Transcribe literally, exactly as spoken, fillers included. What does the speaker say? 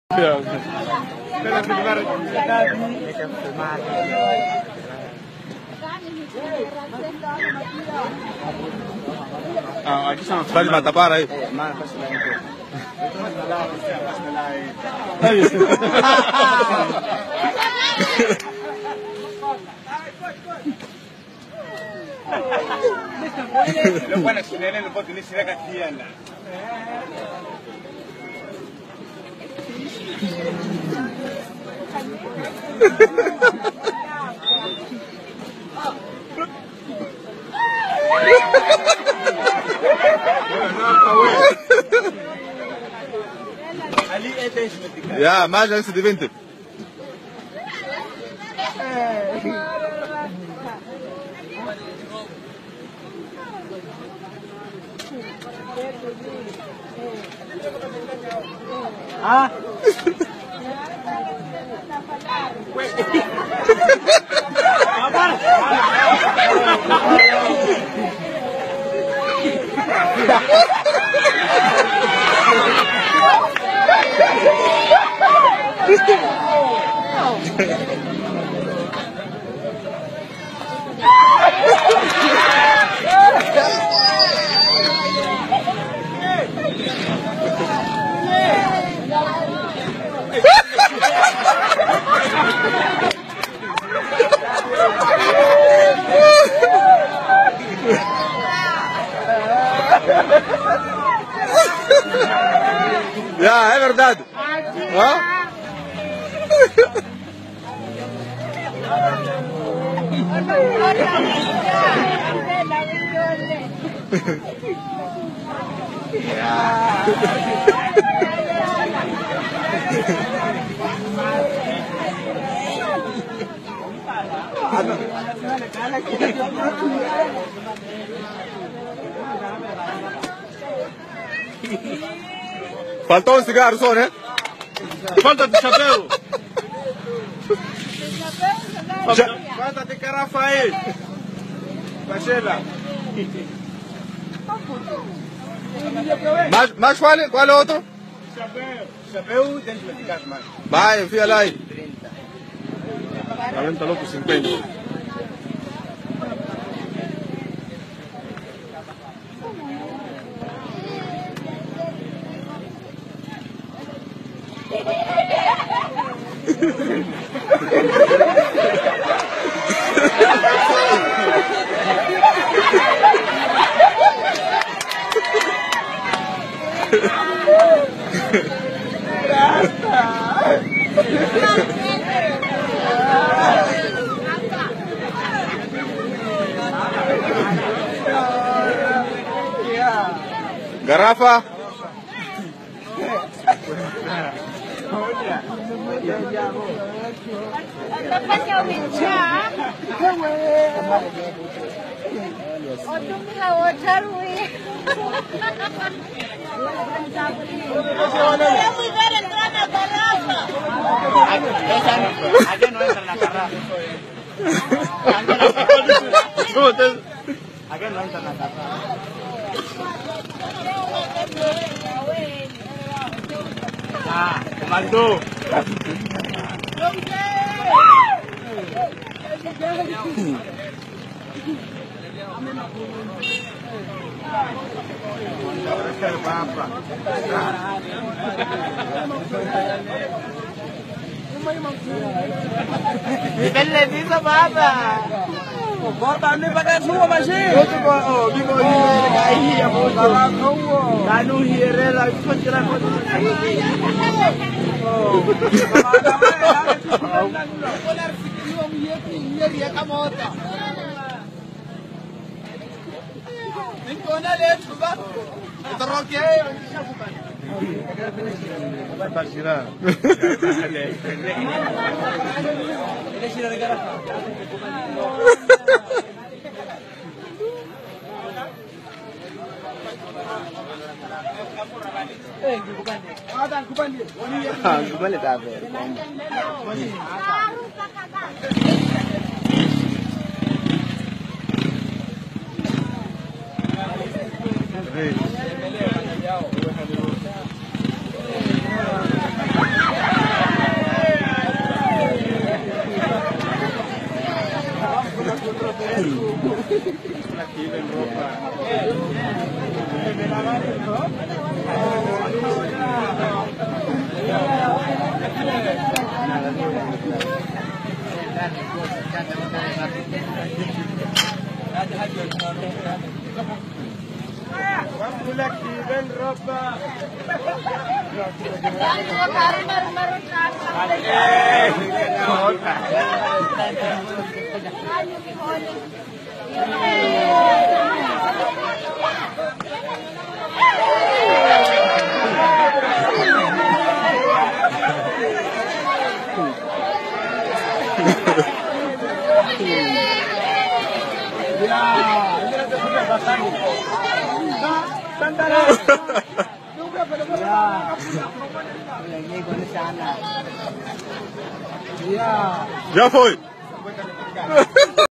Ah, aqui são faz matapara aí. Lo bueno es que nene lo puede tener si la castiana. Ya, más antes de veinte. Ah. Ya, es verdad. ¿Ah? Faltó un cigarro, son, ¿eh? Falta tu chapéu. Cha- Falta de garrafa aí. Pachela. ¿Más, más cuál, cuál otro? Chapéu. Chapéu dentro de casa, mano. Vaya, enfíale ahí. cuarenta loco, cincuenta. Garrafa. Aquí no entra la garrafa. Aquí no entra la garrafa. Ah, comando. Dipende di sa baba. Bota ni pakai semua masih. Oh, di bawah ini kahi ya bos. Kalau kau, kanu hire lah penjara kau. Oh. Kembali tak apa. Hey. Já foi.